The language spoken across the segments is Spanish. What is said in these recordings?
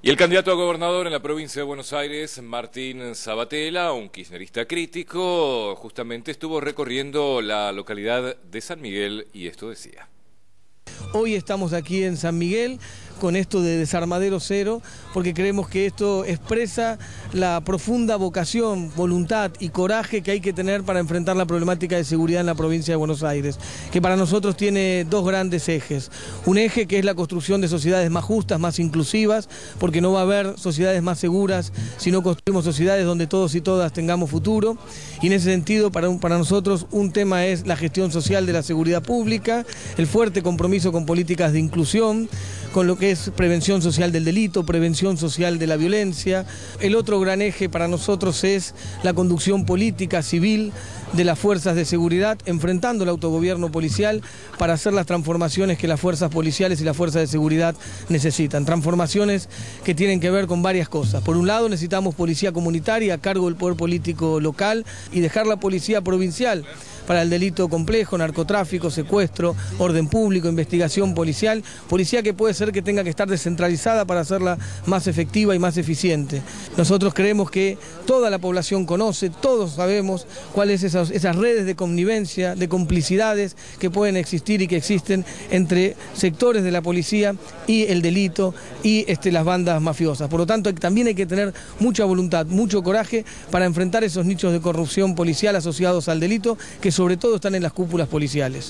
Y el candidato a gobernador en la provincia de Buenos Aires, Martín Sabatella, un kirchnerista crítico, justamente estuvo recorriendo la localidad de San Miguel y esto decía. Hoy estamos aquí en San Miguel con esto de Desarmadero Cero, porque creemos que esto expresa la profunda vocación, voluntad y coraje que hay que tener para enfrentar la problemática de seguridad en la provincia de Buenos Aires, que para nosotros tiene dos grandes ejes. Un eje que es la construcción de sociedades más justas, más inclusivas, porque no va a haber sociedades más seguras si no construimos sociedades donde todos y todas tengamos futuro. Y en ese sentido, para nosotros, un tema es la gestión social de la seguridad pública, el fuerte compromiso con políticas de inclusión, con lo que es prevención social del delito, prevención social de la violencia. El otro gran eje para nosotros es la conducción política, civil, de las fuerzas de seguridad, enfrentando el autogobierno policial para hacer las transformaciones que las fuerzas policiales y las fuerzas de seguridad necesitan. Transformaciones que tienen que ver con varias cosas. Por un lado, necesitamos policía comunitaria a cargo del poder político local y dejar la policía provincial para el delito complejo, narcotráfico, secuestro, orden público, investigación policial, policía que puede ser que tenga que estar descentralizada para hacerla más efectiva y más eficiente. Nosotros creemos que toda la población conoce, todos sabemos cuáles esas redes de connivencia, de complicidades que pueden existir y que existen entre sectores de la policía y el delito y las bandas mafiosas. Por lo tanto, también hay que tener mucha voluntad, mucho coraje para enfrentar esos nichos de corrupción policial asociados al delito que sobre todo están en las cúpulas policiales.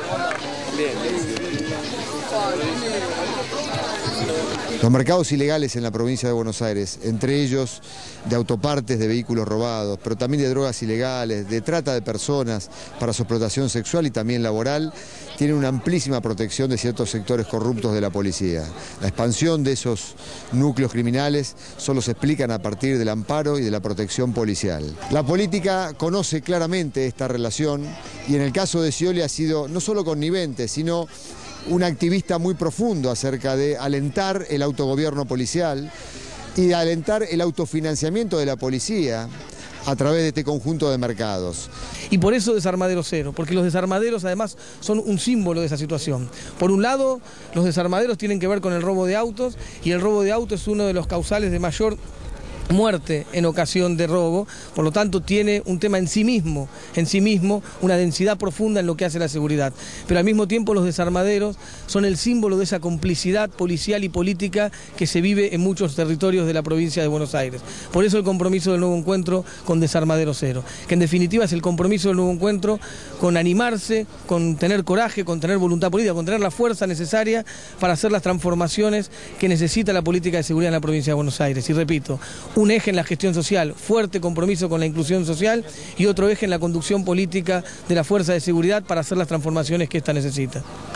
Los mercados ilegales en la provincia de Buenos Aires, entre ellos de autopartes de vehículos robados, pero también de drogas ilegales, de trata de personas para su explotación sexual y también laboral, tienen una amplísima protección de ciertos sectores corruptos de la policía. La expansión de esos núcleos criminales solo se explican a partir del amparo y de la protección policial. La política conoce claramente esta relación y en el caso de Scioli ha sido no solo connivente, sino un activista muy profundo acerca de alentar el autogobierno policial y de alentar el autofinanciamiento de la policía a través de este conjunto de mercados. Y por eso Desarmadero Cero, porque los desarmaderos además son un símbolo de esa situación. Por un lado, los desarmaderos tienen que ver con el robo de autos y el robo de autos es uno de los causales de mayor muerte en ocasión de robo, por lo tanto tiene un tema en sí mismo, una densidad profunda en lo que hace la seguridad. Pero al mismo tiempo los desarmaderos son el símbolo de esa complicidad policial y política que se vive en muchos territorios de la provincia de Buenos Aires. Por eso el compromiso del Nuevo Encuentro con Desarmadero Cero, que en definitiva es el compromiso del Nuevo Encuentro con animarse, con tener coraje, con tener voluntad política, con tener la fuerza necesaria para hacer las transformaciones que necesita la política de seguridad en la provincia de Buenos Aires. Y repito, un eje en la gestión social, fuerte compromiso con la inclusión social y otro eje en la conducción política de la fuerza de seguridad para hacer las transformaciones que ésta necesita.